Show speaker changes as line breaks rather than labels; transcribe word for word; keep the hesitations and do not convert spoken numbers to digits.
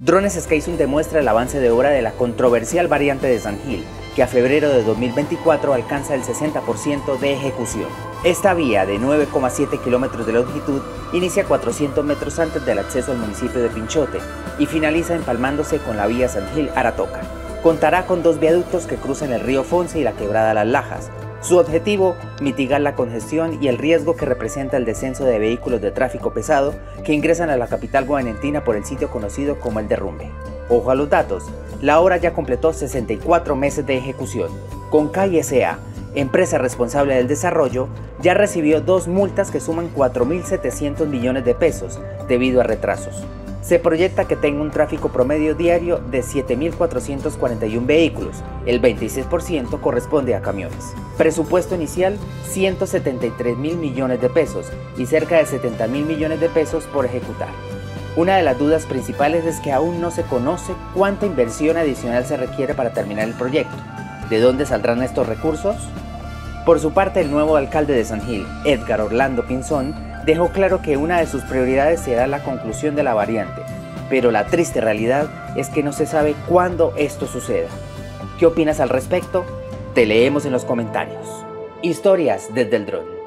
Drones Skyzoom demuestra el avance de obra de la controversial variante de San Gil, que a febrero de dos mil veinticuatro alcanza el sesenta por ciento de ejecución. Esta vía de nueve coma siete kilómetros de longitud inicia cuatrocientos metros antes del acceso al municipio de Pinchote y finaliza empalmándose con la vía San Gil-Aratoca. Contará con dos viaductos que cruzan el río Fonce y la quebrada Las Lajas. Su objetivo, mitigar la congestión y el riesgo que representa el descenso de vehículos de tráfico pesado que ingresan a la capital guanentina por el sitio conocido como El Derrumbe. Ojo a los datos, la obra ya completó sesenta y cuatro meses de ejecución. Concay S A, empresa responsable del desarrollo, ya recibió dos multas que suman cuatro mil setecientos millones de pesos debido a retrasos. Se proyecta que tenga un tráfico promedio diario de siete mil cuatrocientos cuarenta y uno vehículos, el veintiséis por ciento corresponde a camiones. Presupuesto inicial ciento setenta y tres mil millones de pesos y cerca de setenta mil millones de pesos por ejecutar. Una de las dudas principales es que aún no se conoce cuánta inversión adicional se requiere para terminar el proyecto. ¿De dónde saldrán estos recursos? Por su parte, el nuevo alcalde de San Gil, Edgar Orlando Pinzón, dejó claro que una de sus prioridades será la conclusión de la variante, pero la triste realidad es que no se sabe cuándo esto suceda. ¿Qué opinas al respecto? Te leemos en los comentarios. Historias desde el dron.